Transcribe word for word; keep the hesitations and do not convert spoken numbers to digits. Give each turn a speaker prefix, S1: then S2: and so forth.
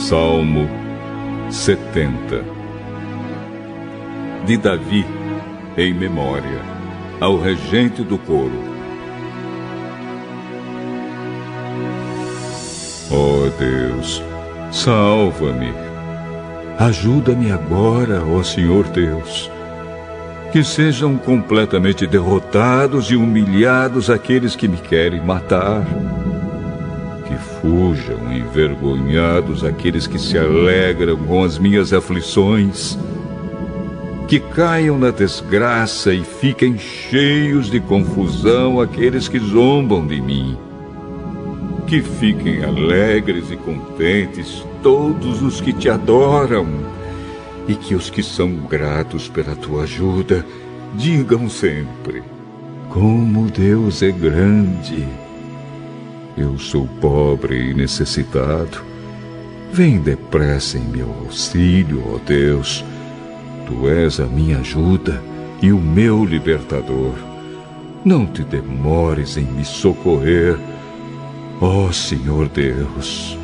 S1: Salmo setenta. De Davi, em memória, ao regente do coro. Ó Deus, salva-me. Ajuda-me agora, ó Senhor Deus. Que sejam completamente derrotados e humilhados aqueles que me querem matar. Que fujam envergonhados aqueles que se alegram com as minhas aflições. Que caiam na desgraça e fiquem cheios de confusão aqueles que zombam de mim. Que fiquem alegres e contentes todos os que te adoram. E que os que são gratos pela tua ajuda digam sempre: como Deus é grande! Eu sou pobre e necessitado. Vem depressa em meu auxílio, ó Deus. Tu és a minha ajuda e o meu libertador. Não te demores em me socorrer, ó Senhor Deus.